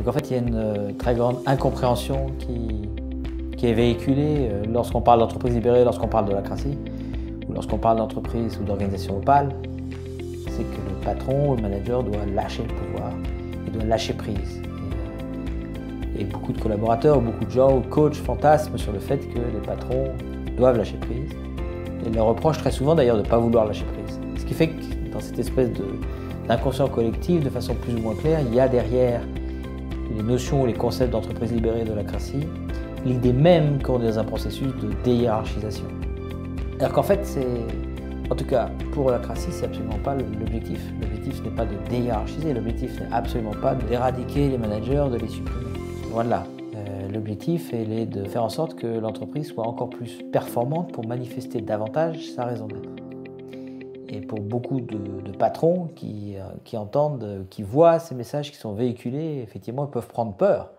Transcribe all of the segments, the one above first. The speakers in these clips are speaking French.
Donc en fait, il y a une très grande incompréhension qui est véhiculée lorsqu'on parle d'entreprise libérée, lorsqu'on parle d'holacratie, ou lorsqu'on parle d'entreprise ou d'organisation opale, c'est que le patron ou le manager doit lâcher le pouvoir, il doit lâcher prise. Et beaucoup de collaborateurs, beaucoup de gens ou coachs fantasment sur le fait que les patrons doivent lâcher prise. Et leur reproche très souvent d'ailleurs de ne pas vouloir lâcher prise. Ce qui fait que dans cette espèce d'inconscient collectif, de façon plus ou moins claire, il y a derrière les notions ou les concepts d'entreprise libérée et d'holacratie, l'idée même qu'on est dans un processus de déhiérarchisation. Alors qu'en fait, en tout cas pour l'holacratie, c'est absolument pas l'objectif. L'objectif ce n'est pas de déhiérarchiser, l'objectif n'est absolument pas d'éradiquer les managers, de les supprimer. Voilà. L'objectif est de faire en sorte que l'entreprise soit encore plus performante pour manifester davantage sa raison d'être. Et pour beaucoup de patrons qui entendent, qui voient ces messages qui sont véhiculés, effectivement, ils peuvent prendre peur.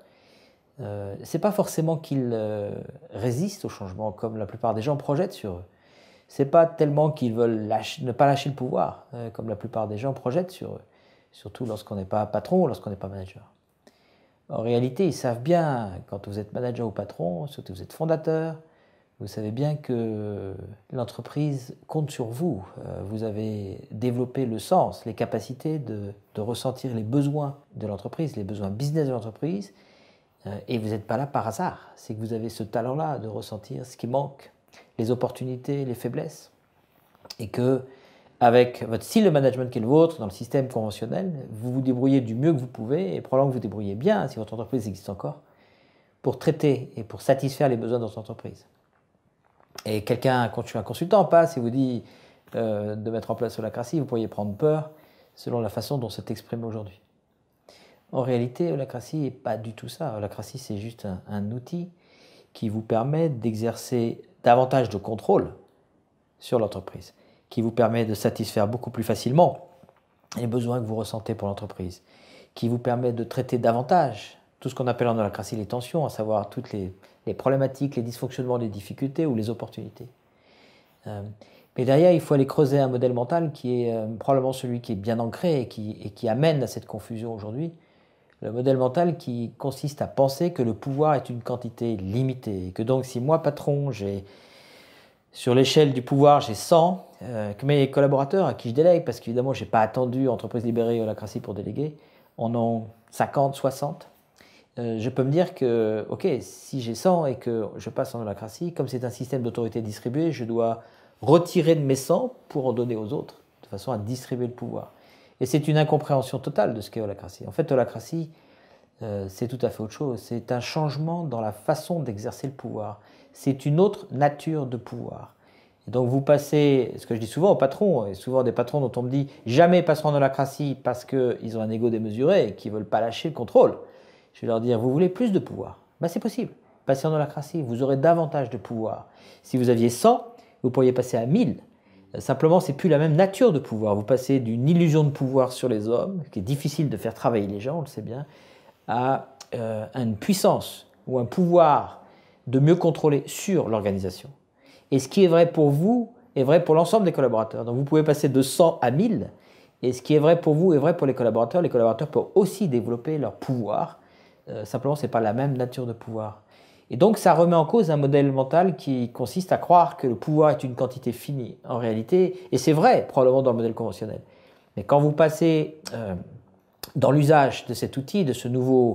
C'est pas forcément qu'ils résistent au changement, comme la plupart des gens projettent sur eux. C'est pas tellement qu'ils veulent ne pas lâcher le pouvoir, comme la plupart des gens projettent sur eux, surtout lorsqu'on n'est pas patron ou lorsqu'on n'est pas manager. En réalité, ils savent bien, quand vous êtes manager ou patron, surtout vous êtes fondateur, vous savez bien que l'entreprise compte sur vous. Vous avez développé le sens, les capacités de ressentir les besoins de l'entreprise, les besoins business de l'entreprise, et vous n'êtes pas là par hasard. C'est que vous avez ce talent-là de ressentir ce qui manque, les opportunités, les faiblesses, et que avec votre style de management qui est le vôtre, dans le système conventionnel, vous vous débrouillez du mieux que vous pouvez, et probablement que vous débrouillez bien, si votre entreprise existe encore, pour traiter et pour satisfaire les besoins de votre entreprise. Et quelqu'un, quand un consultant passe et vous dit de mettre en place l'holacratie, vous pourriez prendre peur selon la façon dont c'est exprimé aujourd'hui. En réalité, l'holacratie n'est pas du tout ça. L'holacratie, c'est juste un outil qui vous permet d'exercer davantage de contrôle sur l'entreprise, qui vous permet de satisfaire beaucoup plus facilement les besoins que vous ressentez pour l'entreprise, qui vous permet de traiter davantage tout ce qu'on appelle en holacratie les tensions, à savoir toutes les problématiques, les dysfonctionnements, les difficultés ou les opportunités. Mais derrière, il faut aller creuser un modèle mental qui est probablement celui qui est bien ancré et qui amène à cette confusion aujourd'hui. Le modèle mental qui consiste à penser que le pouvoir est une quantité limitée, et que donc si moi, patron, sur l'échelle du pouvoir, j'ai 100, que mes collaborateurs à qui je délègue, parce qu'évidemment, je n'ai pas attendu entreprise libérée et holacratie pour déléguer, en ont 50, 60. Je peux me dire que, ok, si j'ai 100 et que je passe en holacratie, comme c'est un système d'autorité distribuée, je dois retirer de mes 100 pour en donner aux autres, de façon à distribuer le pouvoir. Et c'est une incompréhension totale de ce qu'est holacratie. En fait, holacratie, c'est tout à fait autre chose. C'est un changement dans la façon d'exercer le pouvoir. C'est une autre nature de pouvoir. Et donc vous passez, ce que je dis souvent aux patrons, et souvent des patrons dont on me dit jamais ils passeront en holacratie parce qu'ils ont un ego démesuré et qu'ils ne veulent pas lâcher le contrôle. Je vais leur dire, vous voulez plus de pouvoir? Ben, c'est possible. Passez en holacratie, vous aurez davantage de pouvoir. Si vous aviez 100, vous pourriez passer à 1000. Simplement, ce n'est plus la même nature de pouvoir. Vous passez d'une illusion de pouvoir sur les hommes, qui est difficile de faire travailler les gens, on le sait bien, à une puissance ou un pouvoir de mieux contrôler sur l'organisation. Et ce qui est vrai pour vous est vrai pour l'ensemble des collaborateurs. Donc vous pouvez passer de 100 à 1000, et ce qui est vrai pour vous est vrai pour les collaborateurs. Les collaborateurs peuvent aussi développer leur pouvoir. Simplement, ce n'est pas la même nature de pouvoir. Et donc, ça remet en cause un modèle mental qui consiste à croire que le pouvoir est une quantité finie. En réalité, et c'est vrai probablement dans le modèle conventionnel, mais quand vous passez dans l'usage de cet outil, de ce nouveau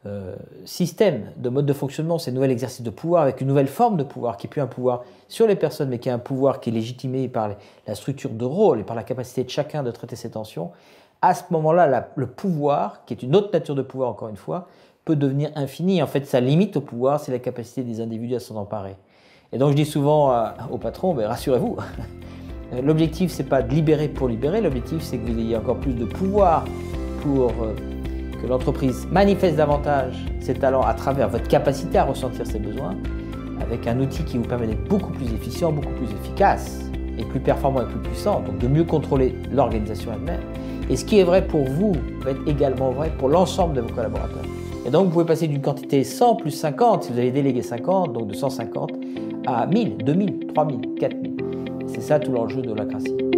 système de mode de fonctionnement, ces nouvel exercice de pouvoir avec une nouvelle forme de pouvoir qui n'est plus un pouvoir sur les personnes, mais qui est un pouvoir qui est légitimé par la structure de rôle et par la capacité de chacun de traiter ses tensions, à ce moment-là, le pouvoir, qui est une autre nature de pouvoir encore une fois, peut devenir infini. En fait, sa limite au pouvoir, c'est la capacité des individus à s'en emparer. Et donc, je dis souvent aux patrons, rassurez-vous, l'objectif, ce n'est pas de libérer pour libérer, l'objectif, c'est que vous ayez encore plus de pouvoir pour que l'entreprise manifeste davantage ses talents à travers votre capacité à ressentir ses besoins, avec un outil qui vous permet d'être beaucoup plus efficient, beaucoup plus efficace, et plus performant et plus puissant, donc de mieux contrôler l'organisation elle-même. Et ce qui est vrai pour vous va être également vrai pour l'ensemble de vos collaborateurs. Et donc, vous pouvez passer d'une quantité 100 plus 50, si vous avez délégué 50, donc de 150, à 1000, 2000, 3000, 4000. C'est ça tout l'enjeu de l'holacratie.